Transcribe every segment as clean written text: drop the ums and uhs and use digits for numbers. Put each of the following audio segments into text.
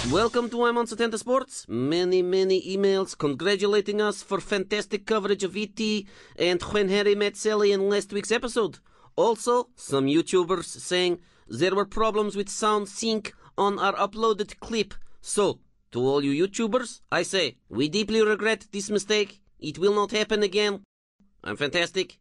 Welcome to I'm on Setenta Sports. Many emails congratulating us for fantastic coverage of E.T. and when Harry met Sally in last week's episode. Also, some YouTubers saying there were problems with sound sync on our uploaded clip. So, to all you YouTubers, I say, we deeply regret this mistake. It will not happen again. I'm fantastic.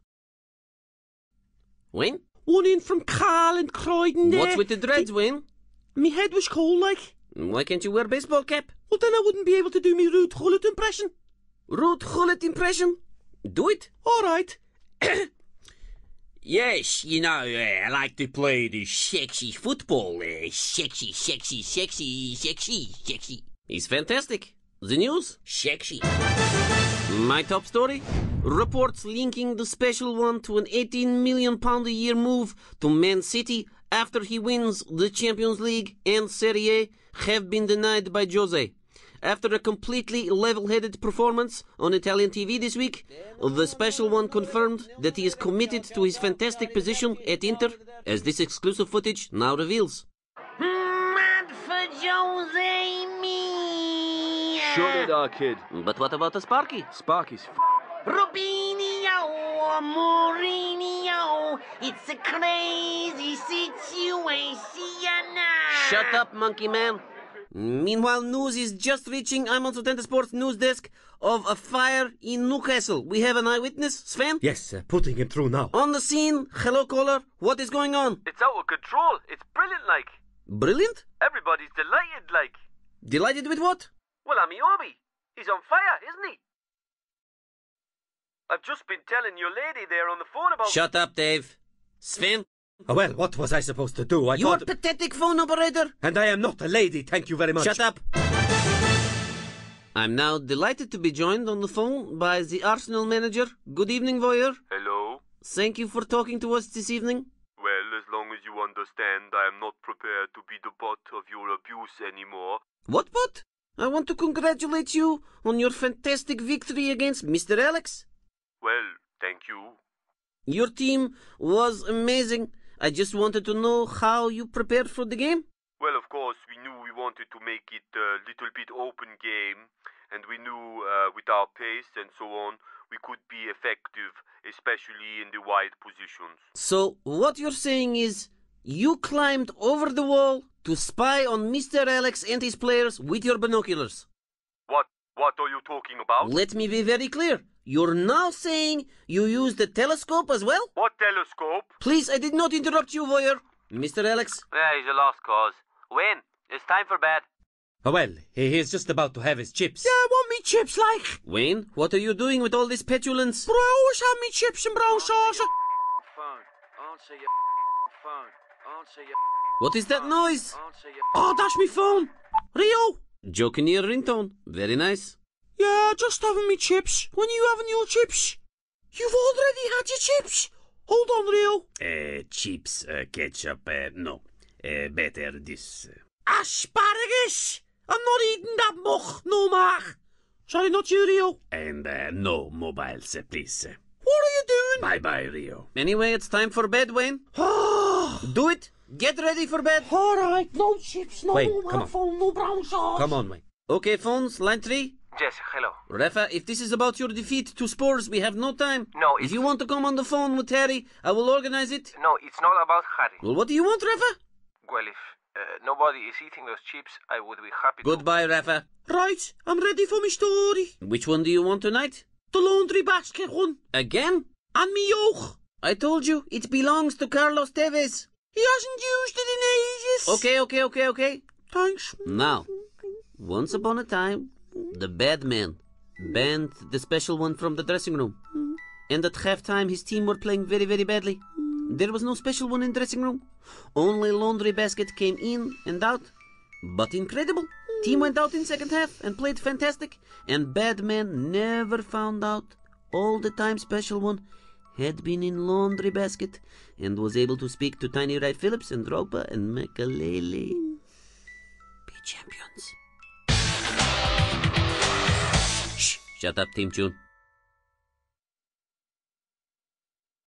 Wayne? One in from Carl and Croydon there. What's with the dreads, Wayne? Me head was cold like. Why can't you wear a baseball cap? Well, then I wouldn't be able to do me Ruud Gullit impression. Ruud Gullit impression? Do it. All right. Yes, you know, I like to play the sexy football. Sexy. He's fantastic. The news? Sexy. My top story? Reports linking the special one to an £18 million a year move to Man City after he wins the Champions League and Serie A have been denied by Jose. After a completely level-headed performance on Italian TV this week, the special one confirmed that he is committed to his fantastic position at Inter, as this exclusive footage now reveals. Mad for Jose, me. Shut it up, kid. But what about the Sparky? Sparky's Rubinho, Mourinho, it's a crazy situation now. Shut up, monkey man. Meanwhile, news is just reaching I'm on Setenta Sports news desk of a fire in Newcastle. We have an eyewitness, Sven? Yes, putting him through now. On the scene. Hello, caller. What is going on? It's out of control. It's brilliant, like. Brilliant? Everybody's delighted, like. Delighted with what? Well, Amiobi. He's on fire, isn't he? I've just been telling your lady there on the phone about... Shut up, Dave. Sven? Oh, well, what was I supposed to do? You're a pathetic phone operator. And I am not a lady, thank you very much. Shut up. I'm now delighted to be joined on the phone by the Arsenal manager. Good evening, Voyeur. Hello? Thank you for talking to us this evening. Well, as long as you understand, I am not prepared to be the butt of your abuse anymore. What butt? I want to congratulate you on your fantastic victory against Mr. Alex. Well, thank you. Your team was amazing. I just wanted to know how you prepared for the game. Well, of course, we knew we wanted to make it a little bit open game, and we knew with our pace and so on, we could be effective, especially in the wide positions. So, what you're saying is, you climbed over the wall to spy on Mr. Alex and his players with your binoculars. What are you talking about? Let me be very clear. You're now saying you used the telescope as well? What telescope? Please, I did not interrupt you, Voyeur. Mr. Alex? Yeah, he's a lost cause. Wayne, it's time for bed. Oh, well, he's just about to have his chips. Yeah, I want me chips, like. Wayne, what are you doing with all this petulance? But I always have me chips and brown sauce. Phone. Answer your phone. Answer your... What is that noise? Answer your... Oh, that's me phone. Rio? Joke in your ringtone. Very nice. Yeah, just having me chips. When you having your chips? You've already had your chips. Hold on, Rio. Chips, ketchup, no. Better this. Asparagus. I'm not eating that much, no, Mark. Sorry, not you, Rio. And no mobiles, please. What are you doing? Bye-bye, Rio. Anyway, it's time for bed, Wayne. Do it. Get ready for bed. All right, no chips, no Wait, mobile come on. phone, no brown sauce. Come on, Wayne. Okay, phones, line 3. Yes, hello. Rafa, if this is about your defeat to Spurs, we have no time. No, If you want to come on the phone with Harry, I will organize it. No, it's not about Harry. Well, what do you want, Rafa? Well, if nobody is eating those chips, I would be happy Goodbye, Rafa. Right, I'm ready for my story. Which one do you want tonight? The laundry basket one. Again? And me yoke. I told you, it belongs to Carlos Tevez. He hasn't used it in ages. Okay. Thanks. Now, once upon a time, the bad man banned the special one from the dressing room. And at halftime, his team were playing very, very badly. There was no special one in the dressing room. Only laundry basket came in and out. But incredible. Team went out in second half and played fantastic. And bad man never found out all the time special one had been in laundry basket and was able to speak to Tiny Wright Phillips and Drogba and Makalele. Be champions. Shh! Shut up, Team Tune.